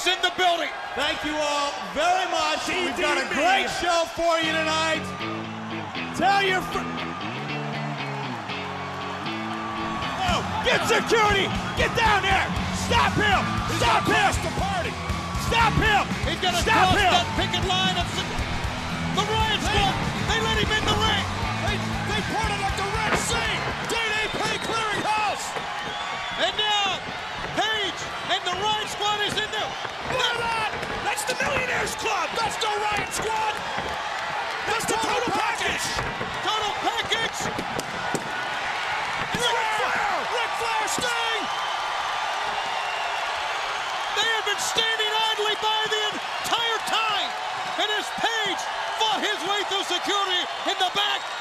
is in the building. Thank you all very much. We've got a great show for you tonight. Tell your get security! Get down there! Stop him! Stop him! The party! Stop him! He's gonna cross that picket line of the Riot Squad. They let him in the ring. They parted like the Red Sea. DDP Clearinghouse. And now Page and the Riot Squad is in there. Look at that! That's the Millionaires Club. That's the Riot Squad. That's the Total Package. Total Package. Ric Flair, Sting. They have been standing idly by the entire time. And as Page fought his way through security in the back,